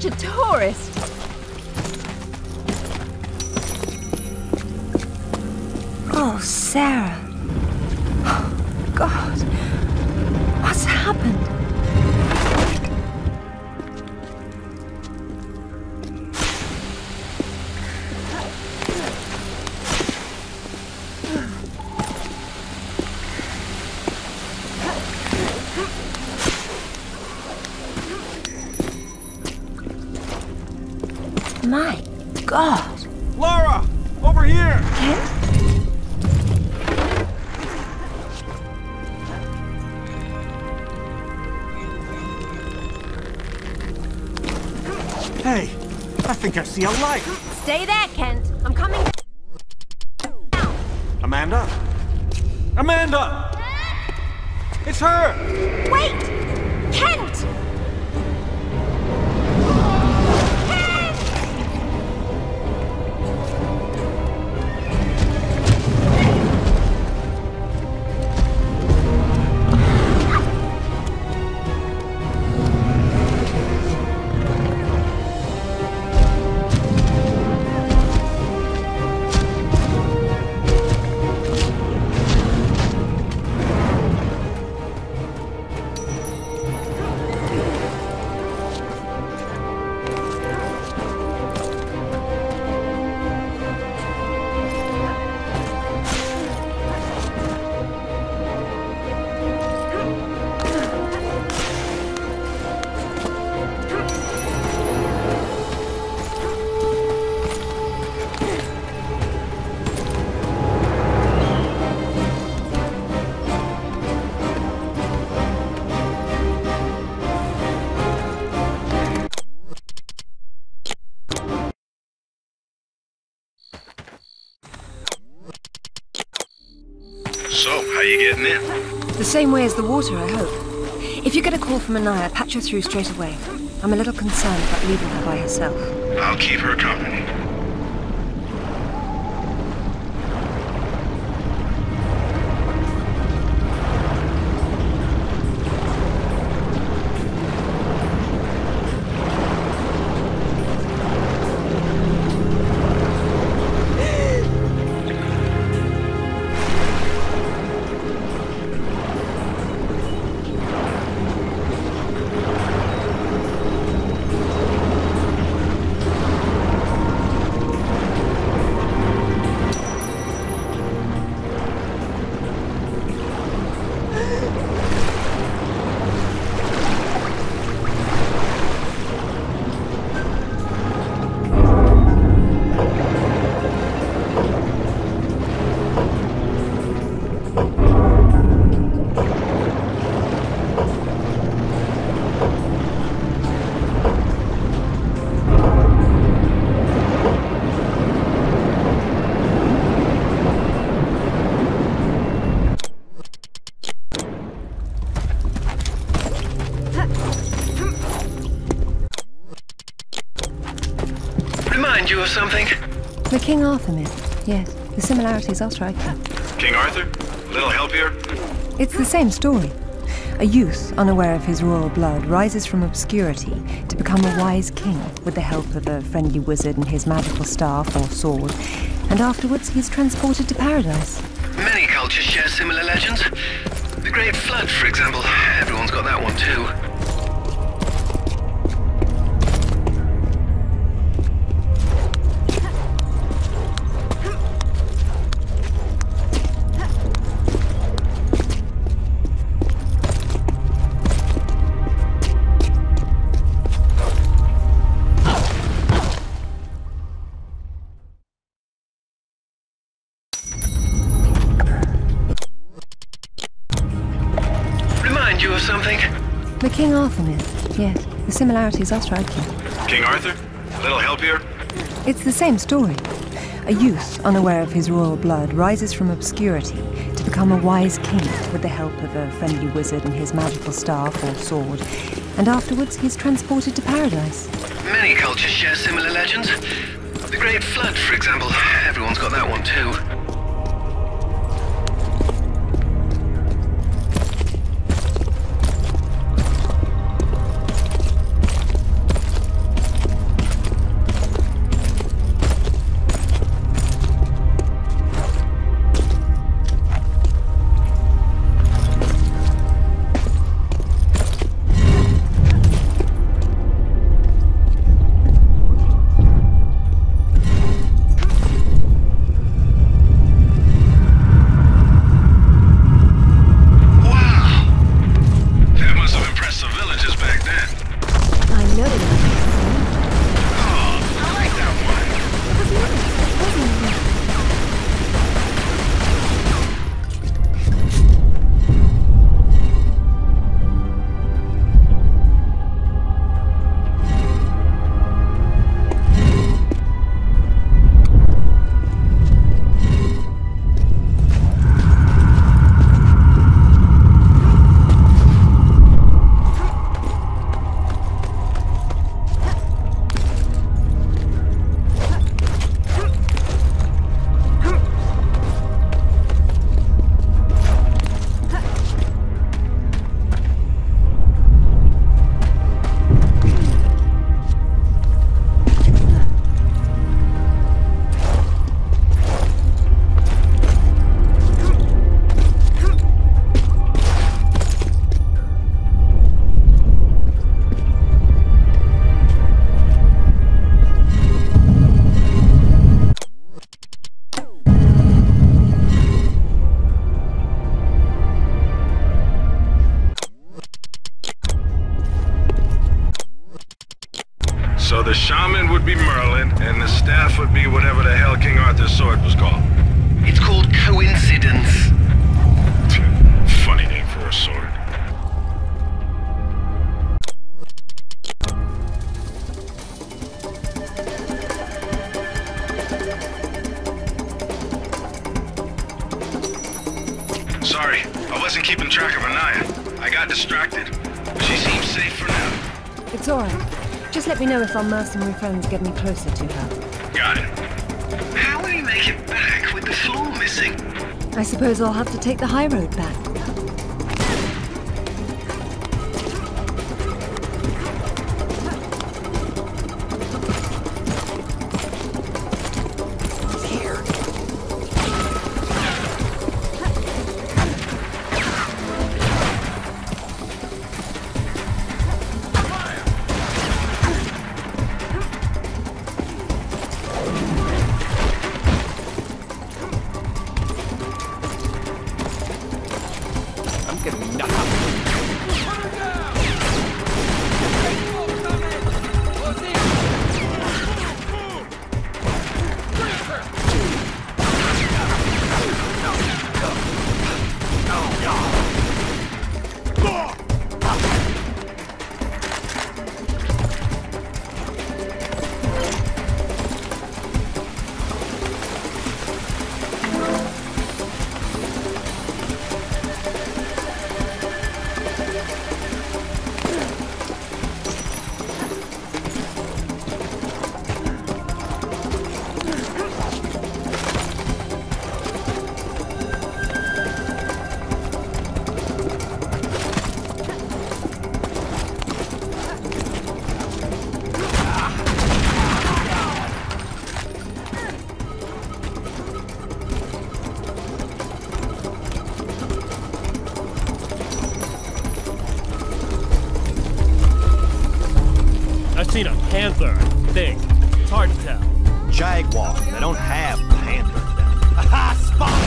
such a tourist. Oh, Sarah. Oh, God. What's happened? My God. Lara! Over here! Kent? Hey, I think I see a light. Stay there, Kent. I'm coming down. Amanda? Amanda! It's her! Wait! Kent! So, how you getting in? The same way as the water, I hope. If you get a call from Anaya, patch her through straight away. I'm a little concerned about leaving her by herself. I'll keep her company. You of something? The King Arthur myth, yes. The similarities are striking. King Arthur? A little help here? It's the same story. A youth, unaware of his royal blood, rises from obscurity to become a wise king with the help of a friendly wizard and his magical staff or sword, and afterwards he's transported to paradise. Many cultures share similar legends. The Great Flood, for example. Everyone's got that one too. You of something? The King Arthur myth, yes. The similarities are striking. King Arthur? A little help here? It's the same story. A youth, unaware of his royal blood, rises from obscurity to become a wise king with the help of a friendly wizard and his magical staff or sword, and afterwards he's transported to paradise. Many cultures share similar legends. The Great Flood, for example. Everyone's got that one too. shaman would be Merlin, and the staff would be whatever the hell King Arthur's sword was called. It's called coincidence. Funny name for a sword. Sorry, I wasn't keeping track of Anaya. I got distracted. She seems safe for now. It's alright. Just let me know if our mercenary friends get any closer to her. Got it. How will you make it back with the floor missing? I suppose I'll have to take the high road back. Seen a panther, I think. It's hard to tell. Jaguar. They don't have panthers down. Aha! Spot!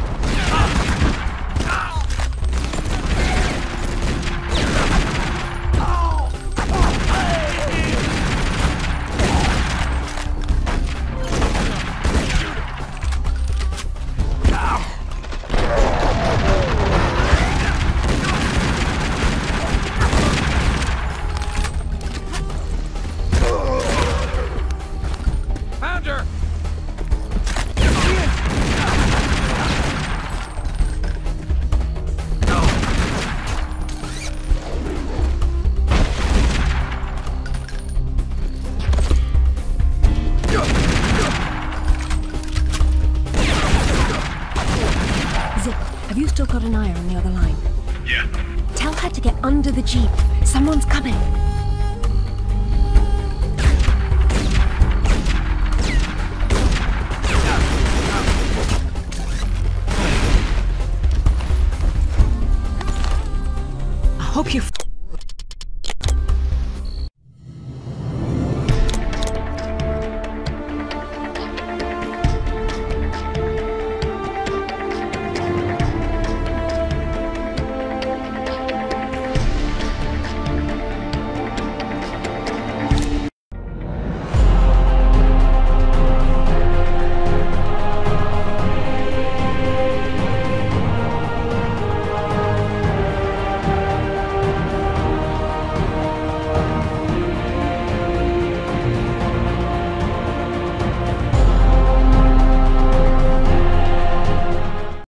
Got an eye on the other line. Yeah. Tell her to get under the jeep. Someone's coming. I hope you